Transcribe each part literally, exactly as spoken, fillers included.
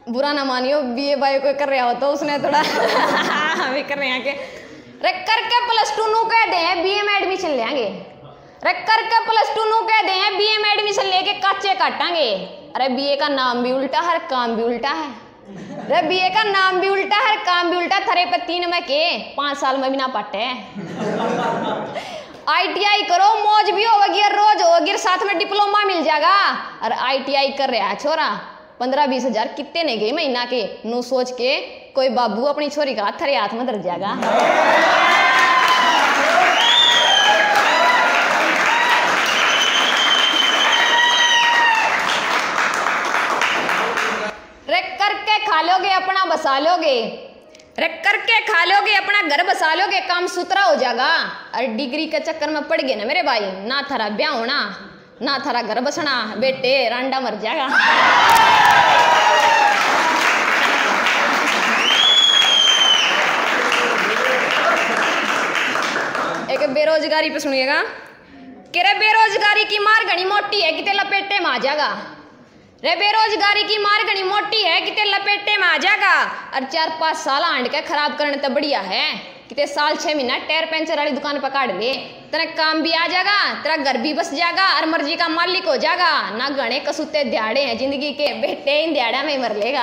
बुरा ना मानियो, बीए बायो कोई कर रहा हो तो उसने थोड़ा हम भी कर रहे हैं कि रे करके प्लस टू नू कह दे बीए में एडमिशन लेंगे, रे करके प्लस टू नू कह दे बीए में एडमिशन लेके काचे काटांगे। अरे बीए का नाम भी उल्टा है, काम भी उल्टा है। अरे बीए का नाम भी उल्टा है, काम भी उल्टा। थरे पे तीन में के पाँच साल में भी ना पटे। आईटीआई करो, मौज भी होगी, रोज होगी, साथ में डिप्लोमा मिल जाएगा। और आईटीआई कर रहा है छोरा, पंद्रह बीस हजार कितने नहीं गए महीना के, नू सोच के कोई बाबू अपनी छोरी का थरे हाथ में धर जाएगा। रे करके खा लोगे अपना बसा लोगे, रे करके खा लोगे अपना घर बसा लोगे, काम सुथरा हो जाएगा। और डिग्री के चक्कर में पड़ गए ना मेरे भाई, ना थारा ब्याह होना ना थारा घर बसना, बेटे रांडा मर जाएगा। एक बेरोजगारी पे सुनिएगा कि रे बेरोजगारी की मार घनी मोटी है, किते लपेटे में आ जाएगा। रे बेरोजगारी की मार घनी मोटी है, किते लपेटे में आ जाएगा। और चार पाँच साल आंड के खराब करने तो बढ़िया है, किते साल छह महीना टायर पंचर वाली दुकान पर काट ले, तेरा काम भी आ जाएगा, तेरा घर भी बस जाएगा और मर्जी का मालिक हो जाएगा। ना गणे कसूते दिहाड़े हैं जिंदगी के, बेटे इन दिहाड़ा में मर लेगा।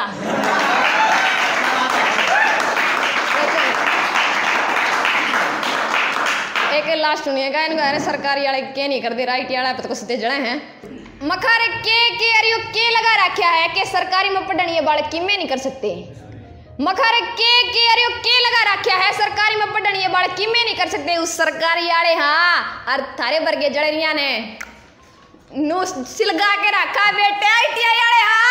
एक लास्ट सुनिएगा, इनका सरकारी वाले के नहीं कर दे, राइट वाला पे तो कसूते जड़े हैं। मखारे के के अरियो के लगा रखा है कि सरकारी में पढ़नी बालक की में नहीं कर सकते। मखारे के के अरियो के लगा रखा है सरकारी में पढ़नी बालक की में नहीं कर सकते। उस सरकारी वाले हाँ और थारे वर्गे जड़ेरिया ने नू सिलगा के रखा बेटे आईटीआई वाले हाँ।